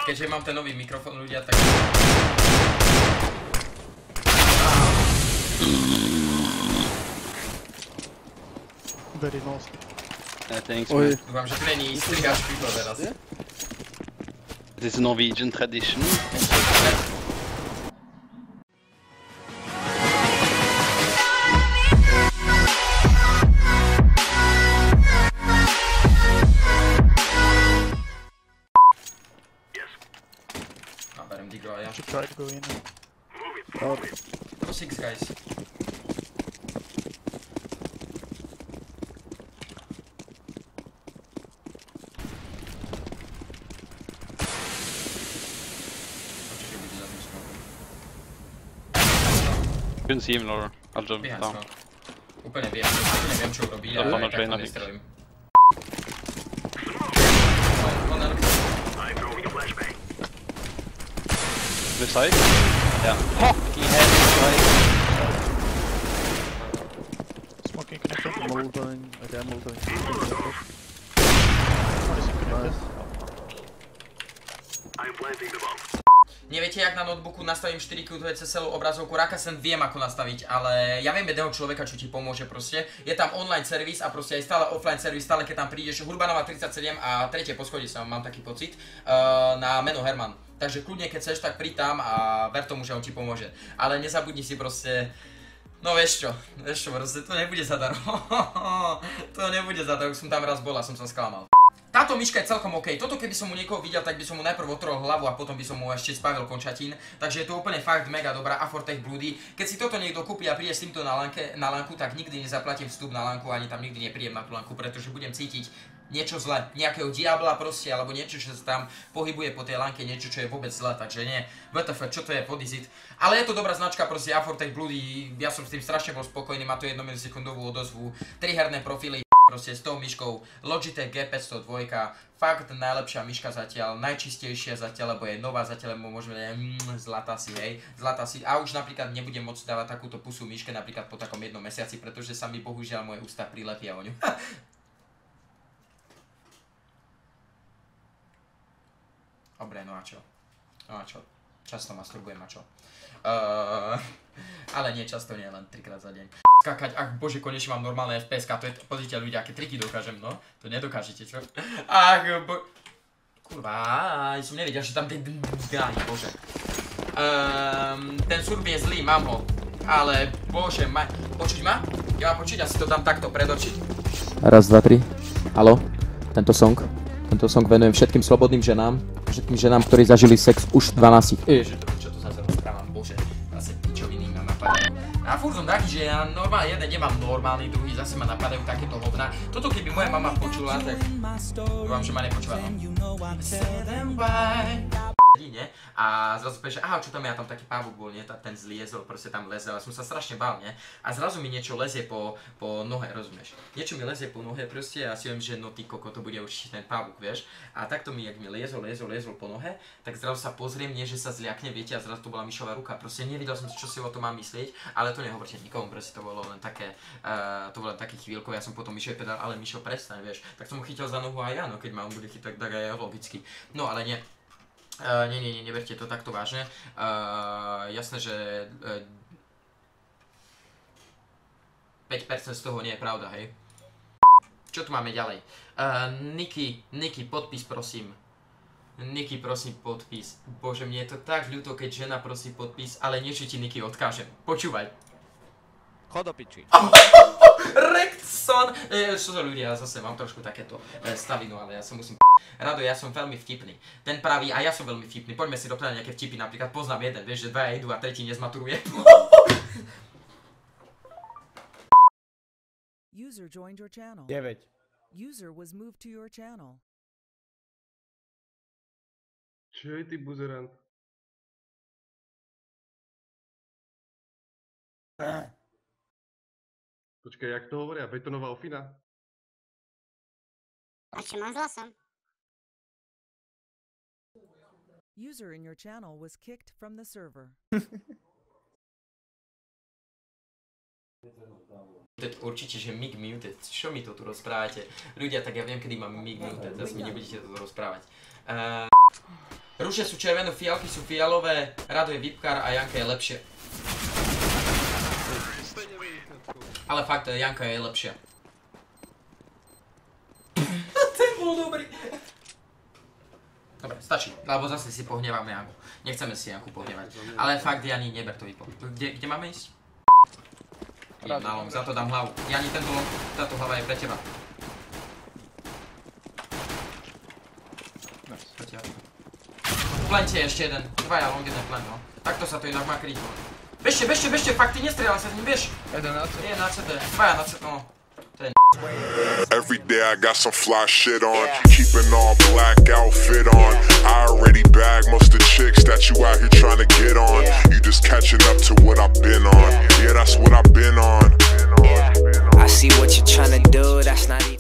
keďže mám ten nový mikrofón, ľudia, tak... Very nice. Thanks, man. Dúfam, že tu není strigač pivo teraz. This is Norwegian tradition. Berem Diglo a ja. Should try to go in. To 6 guys. Určite bude za tým smokom. Couldn't see him, Laura. I'll jump Behind down. smoke. Úplne viem, čo urobí, Ja ale mám tak to na nestrelím. This side? Yeah. Fuck! He had this guy. Smoking connected. Molding, again molding. One is connected. Neviete, jak na notebooku nastavím 4K celú obrazovku, Rakasen viem ako nastaviť, ale ja viem jedného človeka, čo ti pomôže proste. Je tam online servis a proste aj stále offline servis, stále keď tam prídeš, Hurbanová 37 a tretie poschodie sa mám taký pocit, na meno Herman. Takže kľudne keď chceš, tak príď tam a ver tomu, že on ti pomôže. Ale nezabudni si proste, no vieš čo proste, to nebude zadarmo. To nebude zadarmo, som tam raz bol a som sa sklamal. Táto myška je celkom OK. Toto keby som mu niekoho videl, tak by som mu najprv otrhol hlavu a potom by som mu ešte spavil končatín. Takže je to úplne fakt mega dobrá Afortech Bloody. Keď si toto niekto kúpi a príde s týmto na lánku, tak nikdy nezaplatím vstup na lánku, ani tam nikdy nepríjem na tú lánku, pretože budem cítiť niečo zle, nejakého diabla proste, alebo niečo, čo sa tam pohybuje po tej lánke, niečo, čo je vôbec zle, takže nie. WTF, čo to je, what is it? Ale je to dobrá značka, proste Afortech Bloody, ja som s tým strašne bol spokojný, má to 1 milisekundovú odozvu, 3 herné profily. Proste s tou myškou Logitech G502, fakt najlepšia myška zatiaľ, najčistejšia zatiaľ, lebo je nová zatiaľ, lebo môžeme zlatá si, hej, zlatá si. A už napríklad nebudem môcť dávať takúto pusu myške napríklad po takom 1 mesiaci, pretože sa mi bohužiaľ moje ústa prilepia o ňu. Dobre, no a čo? No a čo? Často masturbujem a čo? Ale nie často, nie, len 3-krát za deň. Skákať, ach bože, konečne mám normálne FPS, to je, pozrite ľudia, aké triky dokážem, no. To nedokážete, čo? Ach kurva, som nevedel, že tam ten bože. Ten surf je zlý, mám ho. Ale bože, počuť ma? Ja mám počuť, asi to dám takto pred oči. Raz, dva, tri. Haló? Tento song venujem všetkým slobodným ženám, ktorí zažili sex už 12. Ježe, čo to zase rozprávam, bože. Zase pičoviny ma napadajú. A furt som taký, že ja normálne jeden nemám normálny, druhý zase ma napadajú takéto hovna. Toto keby moja mama počula, tak dúfam, že ma nepočúva, no. A zrazu povie, že aha, čo tam je, tam taký pávuk bol, nie, ten zliezol, proste tam lezel, som sa strašne bál, nie, a zrazu mi niečo lezie po nohe, rozumieš, niečo mi lezie po nohe proste a si viem, že no ty koko, to bude určite ten pávuk, vieš, a takto mi, jak mi liezol po nohe, tak zrazu sa pozriem, nie, že sa zľakne, viete, a zrazu to bola Mišová ruka, proste nevedel som, čo si o tom mám myslieť, ale to nehovorte nikomu, proste to bolo len také, chvíľkové, ja som potom Mišovi povedal, ale Mišo, prestaň, vieš, tak som ho chytil za nohu aj ja, no keď ma on bude chytať, tak aj logicky, no ale nie. Nie, neberte to takto vážne. Jasné, že 5% z toho nie je pravda, hej. Čo tu máme ďalej? Niky, podpis prosím. Niky, prosím, podpis. Bože, mne je to tak ľúto, keď žena prosí podpis, ale niečo ti Niky odkážem. Počúvaj. Chod do piči. Rekson! Čo za ľudia, ja zase mám trošku takéto stavinu, ale ja sa musím Rado, ja som veľmi vtipný. Ten praví, a ja som veľmi vtipný. Poďme si doplňať nejaké vtipy, napríklad poznám jeden, vieš, že dvaja idú a tretí nezmaturuje. User joined your channel. 9. User was moved to your channel. Čo je ty buzerant? Počkaj, jak to hovoria? Betonová ofina? A čo mám s hlasom? User in your channel was kicked from the server. Určite, že mig muted. Čo mi to tu rozprávate? Ľudia, tak ja viem, kedy mám mig muted. Zase mi nebudete toto rozprávať. Rúže sú červené, fialky sú fialové, Rado je VIPkár a Janka je lepšie. Ale fakt, Janka je lepšia. Ten bol dobrý. Dobre, stačí, lebo zase si pohneváme Janku. Nechceme si Janku pohnevať. Ale fakt, Jani, neber to vypo. Kde máme ísť? Idem na long, za to dám hlavu. Jani, tento long, táto hlava je pre teba. Plante ešte jeden. Dvaja long, jeden plant, no. Takto sa to inak má kryť. Bežte, fakt, ty nestrieľam sa s ním, bež. Jeden na CD, dvaja na CD, no. Every day I got some fly shit on, keeping all black outfit on. I already bagged most of the chicks that you out here trying to get on. You just catching up to what I've been on. Yeah, that's what I've been on. I see what you're trying to do, that's not even